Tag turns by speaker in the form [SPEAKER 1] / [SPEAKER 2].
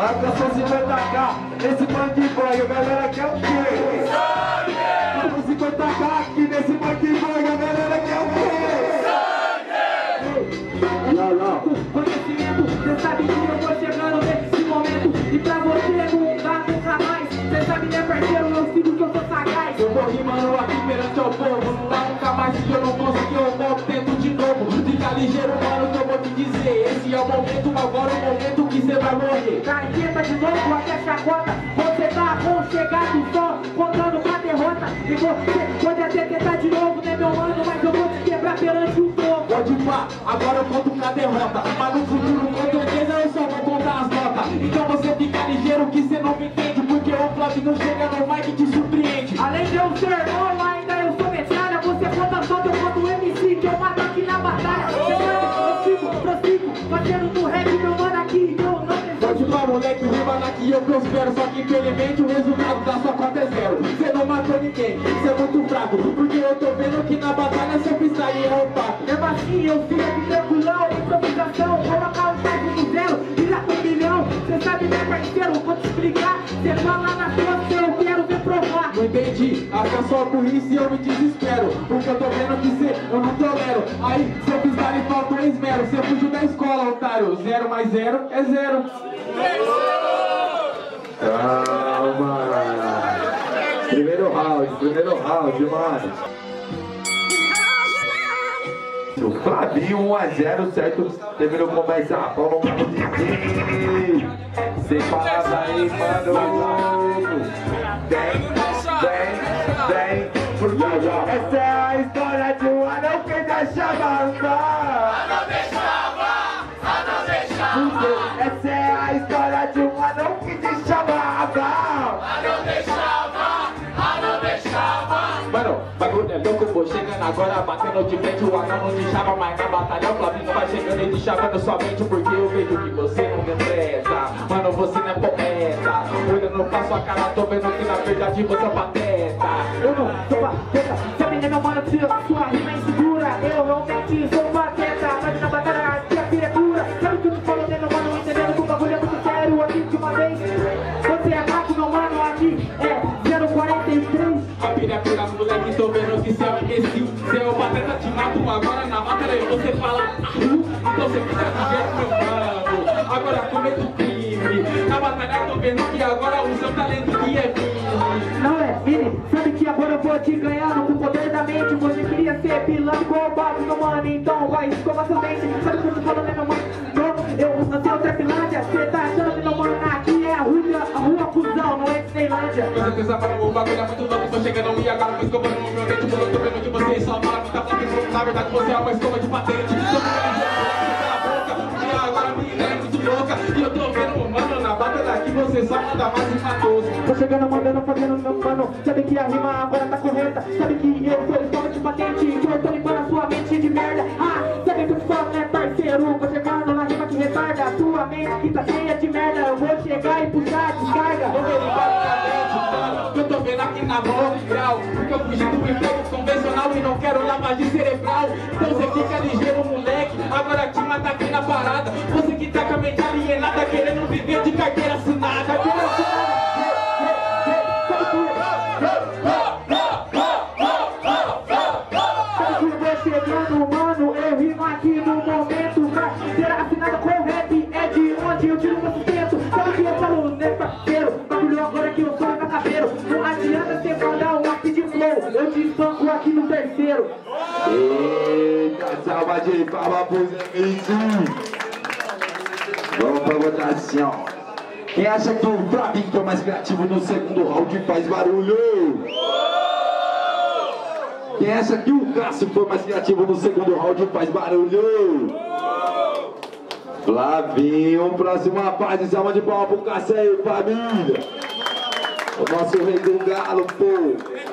[SPEAKER 1] Alcançou 50k, esse bang boy, a galera quer o quê? Sangue! 50k aqui nesse bang boy, a galera quer o quê? Sangue!
[SPEAKER 2] Conhecimento, cê sabe que eu vou chegando nesse momento. E pra você não dá nunca mais. Cê sabe, né, parceiro, eu sigo que eu sou sagaz.
[SPEAKER 1] Eu vou rimando aqui perante ao povo. Não dá nunca mais se eu não conseguir, eu volto, tento de novo. Fica ligeiro, mano, que eu vou te dizer. Esse é o momento, agora é o momento que cê vai morrer.
[SPEAKER 2] Na esquerda de novo, até chacota. Você tá aconchegado só, contando com a derrota. E você pode até tentar de novo, né, meu mano? Mas eu vou te quebrar perante o povo.
[SPEAKER 1] Pode pá, agora eu conto com a derrota. Mas no futuro, com certeza, eu só vou contar as notas. Então você fica ligeiro que cê não me entende. Porque o Flávio não chega no mic e te surpreende.
[SPEAKER 2] Além de eu ser irmão, ainda eu sou metralha. Você conta só, eu conto o MC que eu mato aqui na batalha. Eu prossigo, fazendo no rap, meu mano, aqui eu não preciso.
[SPEAKER 1] Pode pá, moleque, rima daqui eu prospero. Só que infelizmente o resultado da sua conta é zero. Cê não matou ninguém, cê é muito fraco. Porque eu tô vendo que na batalha seu freestyle é opaco.
[SPEAKER 2] Mesmo assim, eu fico aqui tranquilão, improvisação, colocar o time no zero, virar um milhão. Cê sabe, né, parceiro, vou te explicar. Cê fala na sua, eu quero ver provar.
[SPEAKER 1] Não entendi, a sua burrice e eu me desespero. Porque eu tô vendo que cê, eu não tolero. Aí, seu freestyle falta um esmero. Cê fugiu da escola, otário. 0 mais 0 é 0. Calma. Primeiro round, mano. O Flavinho 1 a 0, certo? Terminou com mais a Paulo Mano. Sem palavras aí, mano. Vem. Essa é a história de um anão que deixava andar. Essa é a história de um anão que deixava andar. Mano, bagulho é louco, vou chegando agora, batendo de frente, o anão não deixava mais na batalha. O Flavinho vai chegando e te chamando somente porque eu vejo que você não me presta. Mano, você não é poeta. Olhando pra sua cara, tô vendo que na verdade você é pateta.
[SPEAKER 2] Eu não sou pateta, sabe, né, meu mano, sua rima é insegura. Eu realmente sou pateta, mas na batalha aqui a filha é pura. Sabe o que eu te falo, né, meu mano, entendendo que o bagulho é muito sério aqui de uma vez. Você é fraco, meu mano, aqui é 043.
[SPEAKER 1] A pilha pura, moleque, tô vendo que cê é um imbecil. Cê é o pateta, te mato agora na matéria. Você fala, então você fica de jeito, meu mano. Agora cometo crime. Na batalha tô vendo que agora o seu talento que é mini.
[SPEAKER 2] Não é, mini, sabe que agora eu vou te ganhando com o poder da mente. Você queria ser pilantra igual o Bato, meu mano, então vai escovar seu dente. Sabe o que eu tô falando, né, meu mano? Eu não tenho Trapilândia, cê tá achando que, meu mano, aqui é a rua Fusão, não é Disneylândia.
[SPEAKER 1] Com certeza, mano, o bagulho é muito louco. Tô chegando e agora tô escovando no meu dente. Eu tô vendo que você só fala que tá falando. Na verdade, você é uma escova de patente. Tô e agora a menina é muito louca. E eu tô vendo, mano, na batalha daqui você só manda mais de 14.
[SPEAKER 2] Tô chegando, mandando, fazendo, meu mano. Sabe que a rima agora tá correta. Sabe que eu sou escola de patente. Que eu tô limpando a sua mente de merda. Sabe que eu te falo, né, parceiro? Vou chegando na rima que retarda a sua mente que tá cheia de merda. Eu vou chegar e puxar a descarga.
[SPEAKER 1] Vou verificar minha mente, mano, que eu tô vendo aqui na bola grau. Porque eu fugi do emprego convencional e não quero lavagem cerebral. Então você fica ligeiro, moleque. Agora te mata aqui na parada. Você que tá com a mente alienada, querendo viver de carteira assinada.
[SPEAKER 2] Chegando, mano, eu rimo aqui no momento. Carteira assinada com rap é de onde eu tiro meu sustento. Sabe o que eu falo, né, parceiro? Bagulho agora que eu sou macabeiro. Não adianta você mandar um aqui de flow. Eu te espanco aqui no terceiro.
[SPEAKER 1] Eita, salva de palmas pros MC. Vamos pra votação. Quem acha que o Flavinho foi mais criativo no segundo round faz barulho? Quem acha que o Cássio foi mais criativo no segundo round faz barulho? Flavinho, próxima fase, salva de palmas pro Cássio aí, família. O nosso rei do galo, pô.